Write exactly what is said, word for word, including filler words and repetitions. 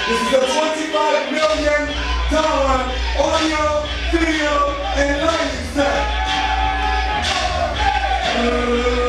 This is a twenty-five million dollar audio, video, and lighting set.